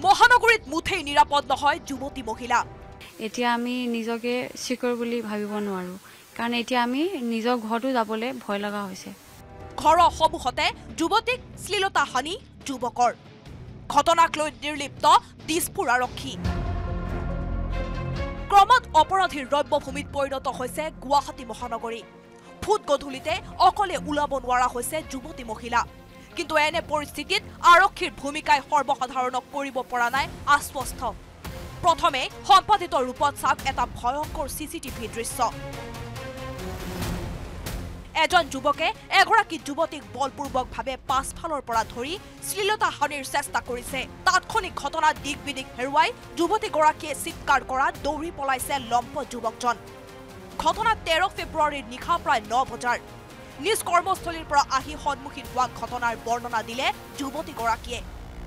মহানগৰীত মুঠেই নিৰাপদ নহয় যুৱতী মহিলা। এতিয়া আমি নিজকে সিকিউৰ বুলি ভাবিব নোৱাৰো, কাৰণ এতিয়া আমি নিজৰ ঘৰটো যাবলৈ ভয় লগা হৈছে। ঘৰৰ সন্মুখতে যুৱতীক শ্লীলতা হানি যুৱকৰ। ঘটনাক লৈ নিৰ্লিপ্ত দিছপুৰ আৰক্ষী। ক্ৰমত অপৰাধীৰ ৰব্যভূমিত পৰিণত হৈছে গুৱাহাটী মহানগৰী। ফুট গধূলিতে অকলে ওলাব নোৱাৰা হৈছে যুৱতী মহিলা। কিন্তু এনে পৰিস্থিতিত আৰক্ষীৰ ভূমিকাই সৰ্বসাধাৰণক কৰিব পৰা নাই আশ্বস্ত। প্ৰথমে সম্পাদিত ৰূপত চাওক এটা ভয়ংকৰ চিচিটিভি দৃশ্য। এজন যুৱকে এগৰাকী যুৱতীক বলপূৰ্বকভাৱে পাছফালৰ পৰা ধৰি শ্লীলতা হানিৰ চেষ্টা কৰিছে। তাৎক্ষণিক ঘটনাত দিক বিদিক হেৰুৱাই যুৱতীগৰাকীয়ে চিৎকাৰ কৰা দৌৰি পলাইছে লম্প যুৱকজন। ঘটনা 13 ফেব্ৰুৱাৰীৰ নিশা প্ৰায় 9 বজাৰ। নিজ কৰ্মস্থলীৰ পৰা আহি সন্মুখীন হোৱা ঘটনাৰ বৰ্ণনা দিলে যুৱতীগৰাকীয়ে।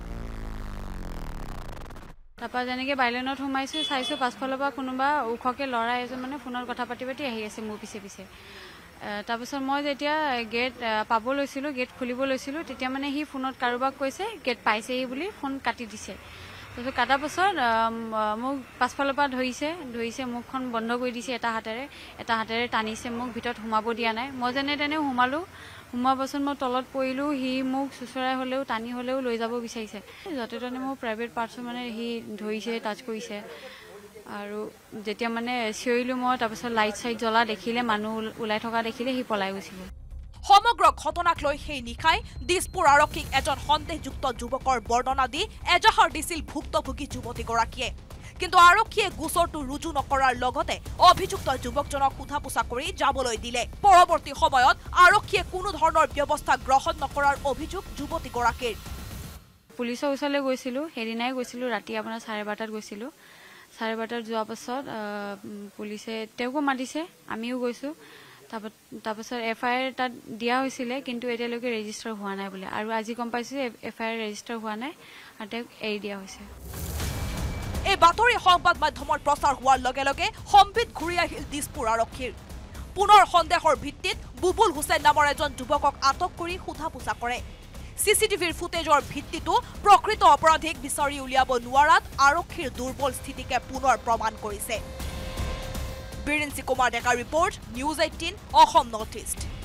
তাৰপৰা যেনেকৈ বাইলেনত সোমাইছো, চাইছো পাছফালৰ পৰা কোনোবা ওখকে ল'ৰা এজন মানে ফোনত কথা পাতি পাতি আহি আছে মোৰ পিছে পিছে। তাৰপিছত মই যেতিয়া গেট পাব লৈছিলোঁ, গেট খুলিব লৈছিলোঁ, তেতিয়া মানে সি ফোনত কাৰোবাক কৈছে গেট পাইছেহি বুলি ফোন কাটি দিছে। তাৰপিছত কটাৰ পাছত মোক পাছফালৰ পৰা ধৰিছে মুখখন বন্ধ কৰি দিছে এটা হাতেৰে টানিছে, মোক ভিতৰত সোমাব দিয়া নাই। মই যেনে তেনে সোমালোঁ। সোমোৱাৰ পাছত মই তলত পৰিলোঁ। সি মোক চুচৰাই হ'লেও টানি হ'লেও লৈ যাব বিচাৰিছে। য'তে ত'তে মোৰ প্ৰাইভেট পাৰ্টছো মানে সি ধৰিছে, টাচ কৰিছে। আৰু যেতিয়া মানে চিঞৰিলোঁ মই, তাৰপিছত লাইট চাইট জ্বলা দেখিলে, মানুহ ওলাই থকা দেখিলে সি পলাই গৈছিল। সমগ্ৰ ঘটনাক লৈ সেই নিশাই দিছপুৰ আৰক্ষীক এজন সন্দেহযুক্ত যুৱকৰ বৰ্ণনা দি এজাহাৰ দিছিল ভুক্তভোগী যুৱতীগৰাকীয়ে। কিন্তু আৰক্ষীয়ে গোচৰটো ৰুজু নকৰাৰ লগতে অভিযুক্ত যুৱকজনক সোধা পোছা কৰি যাবলৈ দিলে। পৰৱৰ্তী সময়ত আৰক্ষীয়ে কোনো ধৰণৰ ব্যৱস্থা গ্ৰহণ নকৰাৰ অভিযোগ যুৱতীগৰাকীৰ। পুলিচৰ ওচৰলৈ গৈছিলোঁ, সেইদিনাই গৈছিলোঁ, ৰাতি আপোনাৰ 12:30 গৈছিলোঁ। 12:30 যোৱাৰ পাছত পুলিচে তেওঁকো মাতিছে, আমিও গৈছোঁ। তাৰপাছত FIR তাত দিয়া হৈছিলে, কিন্তু এতিয়ালৈকে ৰেজিষ্টাৰ হোৱা নাই বোলে। আৰু আজি গম পাইছোঁ FIR ৰেজিষ্টাৰ হোৱা নাই আৰু তেওঁক এৰি দিয়া হৈছে। এই বাতৰি সংবাদ মাধ্যমৰ প্ৰচাৰ হোৱাৰ লগে লগে সম্বিত ঘূৰি আহিল দিছপুৰ আৰক্ষীৰ। পুনৰ সন্দেহৰ ভিত্তিত বুবুল হুছেইন নামৰ এজন যুৱকক আটক কৰি সোধা পোছা কৰে। চিচিটিভিৰ ফুটেজৰ ভিত্তিতো প্ৰকৃত অপৰাধীক বিচাৰি উলিয়াব নোৱাৰাত আৰক্ষীৰ দুৰ্বল স্থিতিকে পুনৰ প্ৰমাণ কৰিছে। বীৰেন্দ্ৰ কুমাৰ ডেকাৰ report, News18 Assam north east.